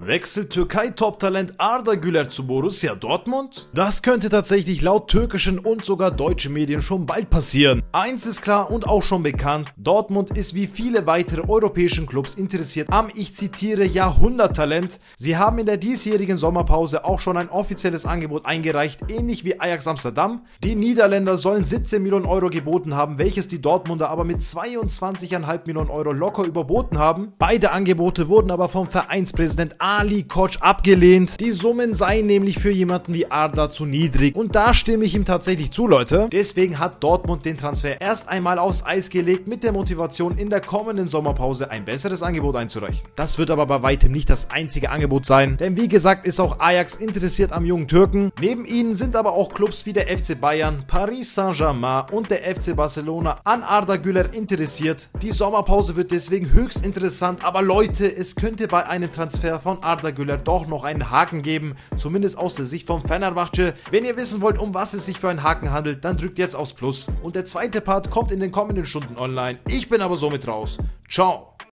Wechselt Türkei-Top-Talent Arda Güler zu Borussia Dortmund? Das könnte tatsächlich laut türkischen und sogar deutschen Medien schon bald passieren. Eins ist klar und auch schon bekannt: Dortmund ist wie viele weitere europäischen Clubs interessiert am, ich zitiere, Jahrhunderttalent. Sie haben in der diesjährigen Sommerpause auch schon ein offizielles Angebot eingereicht, ähnlich wie Ajax Amsterdam. Die Niederländer sollen 17 Millionen Euro geboten haben, welches die Dortmunder aber mit 22,5 Millionen Euro locker überboten haben. Beide Angebote wurden aber vom Vereinspräsident Ali Koç abgelehnt. Die Summen seien nämlich für jemanden wie Arda zu niedrig. Und da stimme ich ihm tatsächlich zu, Leute. Deswegen hat Dortmund den Transfer erst einmal aufs Eis gelegt, mit der Motivation, in der kommenden Sommerpause ein besseres Angebot einzureichen. Das wird aber bei weitem nicht das einzige Angebot sein, denn wie gesagt ist auch Ajax interessiert am jungen Türken. Neben ihnen sind aber auch Clubs wie der FC Bayern, Paris Saint-Germain und der FC Barcelona an Arda Güler interessiert. Die Sommerpause wird deswegen höchst interessant, aber Leute, es könnte bei einem Transfer von Arda Güler doch noch einen Haken geben, zumindest aus der Sicht von Fenerbahçe. Wenn ihr wissen wollt, um was es sich für einen Haken handelt, dann drückt jetzt aufs Plus. Und der zweite Part kommt in den kommenden Stunden online. Ich bin aber somit raus. Ciao.